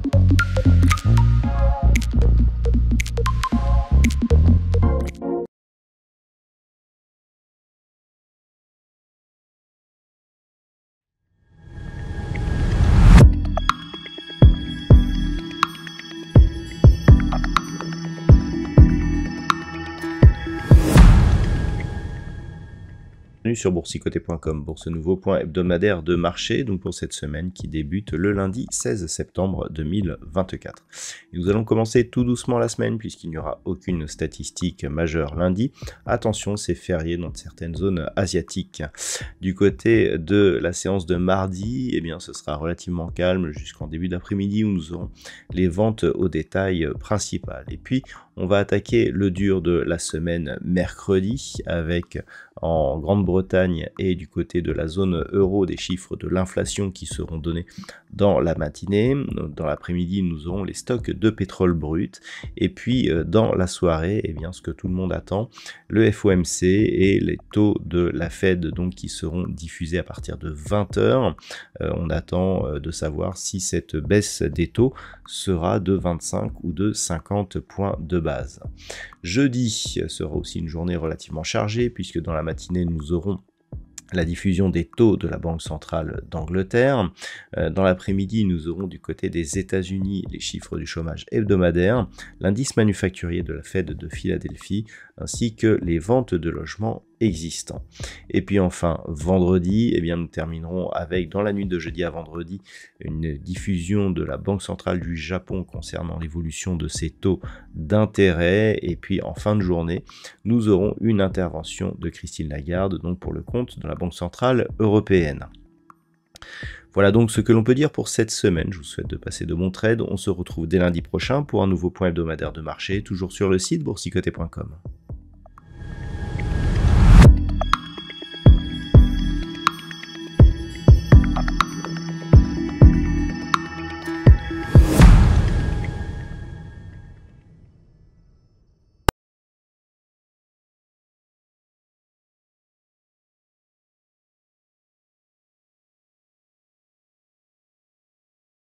Bienvenue sur boursicoté.com, Bourse Nouveau, point hebdomadaire de marché, donc pour cette semaine qui débute le lundi 16 septembre 2024. Et nous allons commencer tout doucement la semaine puisqu'il n'y aura aucune statistique majeure lundi. Attention, c'est férié dans certaines zones asiatiques. Du côté de la séance de mardi, eh bien, ce sera relativement calme jusqu'en début d'après-midi où nous aurons les ventes au détail principales. Et puis, on va attaquer le dur de la semaine mercredi avec en Grande-Bretagne et du côté de la zone euro des chiffres de l'inflation qui seront donnés dans la matinée. Dans l'après-midi, nous aurons les stocks de pétrole brut. Et puis dans la soirée, eh bien, ce que tout le monde attend, le FOMC et les taux de la Fed donc, qui seront diffusés à partir de 20h. On attend de savoir si cette baisse des taux sera de 25 ou de 50 points de base. Jeudi sera aussi une journée relativement chargée puisque dans la matinée nous aurons la diffusion des taux de la Banque centrale d'Angleterre. Dans l'après-midi, nous aurons du côté des États-Unis les chiffres du chômage hebdomadaire, l'indice manufacturier de la Fed de Philadelphie, ainsi que les ventes de logements existants. Et puis enfin, vendredi, eh bien, nous terminerons avec, dans la nuit de jeudi à vendredi, une diffusion de la Banque centrale du Japon concernant l'évolution de ses taux d'intérêt. Et puis en fin de journée, nous aurons une intervention de Christine Lagarde, donc pour le compte de la Banque centrale européenne. Voilà donc ce que l'on peut dire pour cette semaine. Je vous souhaite de passer de bons trades. On se retrouve dès lundi prochain pour un nouveau point hebdomadaire de marché, toujours sur le site boursicoté.com.